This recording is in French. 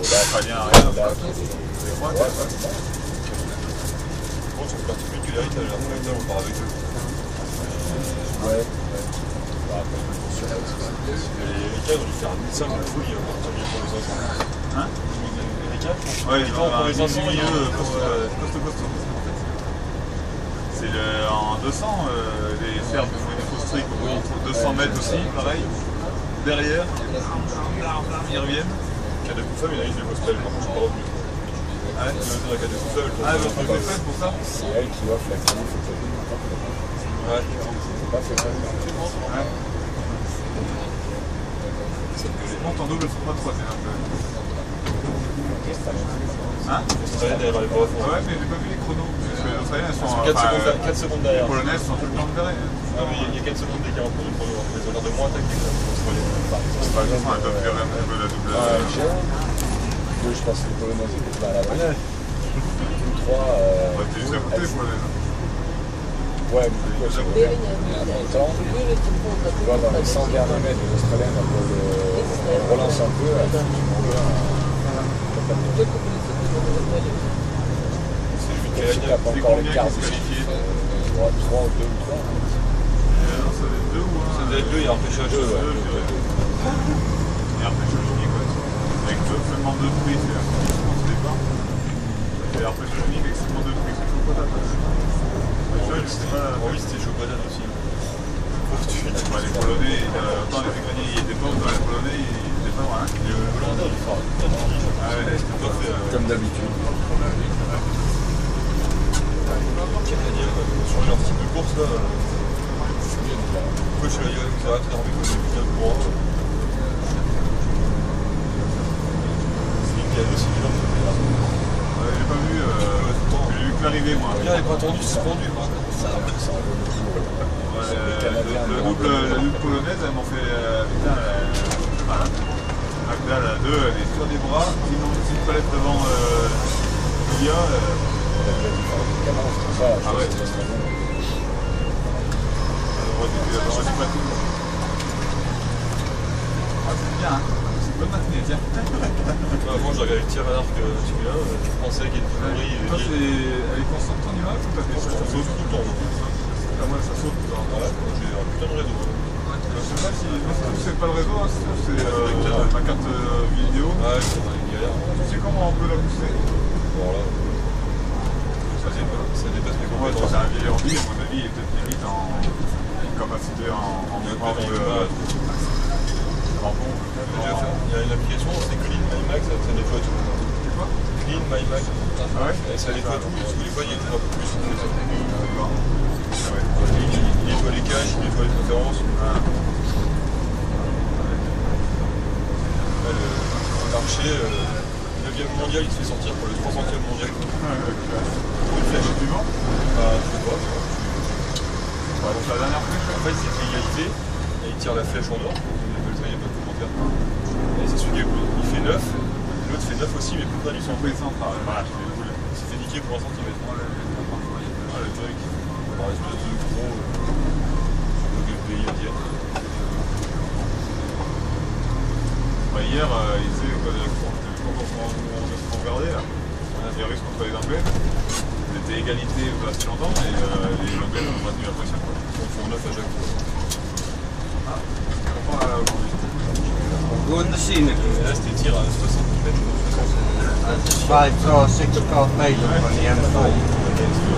Australien, rien. Bon, sur le particularité, la première fois, on part avec eux. Ouais. Les cadres, ils font un 1500 de folie à partir du pour les 500. Hein? Les cadres, ouais, les cadres pour les 500, ils costaud. C'est en 200, les Serbes font une fausse trick entre 200 mètres aussi, pareil. Derrière, ils reviennent. Cadre de Koufa, mais il y en a une de gospel, par contre, je suis pas revenu. Ah ouais? Tu veux dire la cadre de Koufa, elle Ah, donc vous êtes fait pour ça? C'est elle qui offre la qualif. Ouais. C'est pas fait ça. Ouais. Je monte en double, faut pas troisième un peu. Hein? L'Australienne, elle va aller voir. Ouais, mais j'ai pas vu les chronos. Parce que les Australiennes, elles sont 4 secondes derrière. Les Polonaises sont tout le temps derrière. Ah, mais il y a 4 secondes d'écart entre les chronos. Elles ont l'air de moins attaquer que l'Australienne. Par exemple, elles doivent faire un peu la double. Je pense que les Polonaises étaient pas à la bonne. Ou 3. T'es juste à côté, les Polonaises. Ouais, mais pourquoi c'est vrai? En même temps, tu vois, dans les 100 derniers mètres de l'Australienne, on relance un peu. C'est pas encore les quarts. 3 ou 2 ou 3. Non, ça doit être 2 ou 1. Ça doit être 2, il y a un repêchage. Et un repêchage unique, ouais. Avec seulement 2 prix, c'est la condition au départ. Et un repêchage unique avec seulement 2 prix, c'est chaud patate. Oui, c'était chaud patate aussi. Les Polonais, autant les Ukrainiens y étaient pas, autant les Polonais ils étaient pas loin. Les Hollandais, ils font c'était pas fait. Comme d'habitude. Canadiens, sur leur type de course, là. Pourquoi je suis là, ça va être énervé quand j'ai vu qu'il y a le courant. C'est une qui a aussi des gens qui sont là. J'ai pas vu, j'ai vu que l'arrivée moi. Bien, elle n'est pas attendue, c'est rendu. La double polonaise, elles m'ont fait putain, mal. Là, la 2, elle est sur des bras, ils ont une petite palette devant Julia. Ah ouais. C'est bien, hein. C'est une bonne matinée, tiens. Moi, j'ai regardé le tir à l'arc celui-là, je pensais qu'il était favori. Toi, elle est constante ton image ou t'as fait ça? Ça saute tout le temps. Ah, moi, ça saute tout le temps. Ouais, j'ai un putain de réseau. Je sais pas si. C'est pas le réseau, hein, c'est ma carte vidéo. Ouais, c'est une galère. Tu sais comment on peut la booster? Bon, là. Ça dépasse mes Moi, compétences. c'est un vieil ordi, à mon avis, il est peut-être limite en capacité en mémoire. Il y a une application, c'est Clean My Mac, ça nettoie tout. C'est quoi? Clean My Mac. Ah ouais? Ça nettoie tout, parce que des fois il y a un peu plus. D'accord. Il nettoie les caches, il nettoie les préférences. Le marché, le 9e mondial, il se fait sortir pour le 300e mondial. Une flèche suivante? Je sais pas. Donc la dernière flèche? En fait, c'est fait égalité, et il tire la flèche en or. Il n'y a pas de commentaire. Et c'est celui qui fait 9, l'autre fait 9 aussi, mais plus près du centre. Oui, central. Voilà, je l'ai voulu. Il s'est fait niquer pour 1 centimètre. Ah, le truc. Par espèce de gros. Le pays indien. Hier, ils disaient quand on regardait là, les Russes contre les Anglais, c'était égalité assez longtemps, et les Anglais ont maintenu la pression. Ils font 9 à chaque fois. Ah, on va là aujourd'hui. Go in the scene. Là, c'était tir à 60 mètres. 5 or 6 o'clock made on the M4.